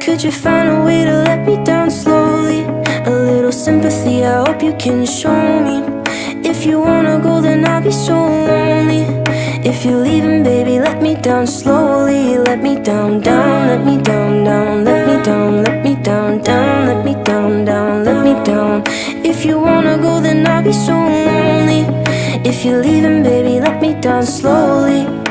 Could you find a way to let me down slowly? A little sympathy, I hope you can show me. If you wanna go, then I'll be so lonely. If you're leaving, baby, let me down slowly. Let me down, down, let me down, down. Let me down, let me down, down. Let me down, down, let me down. If you wanna go, then I'll be so lonely. If you're leaving, baby, let me down slowly.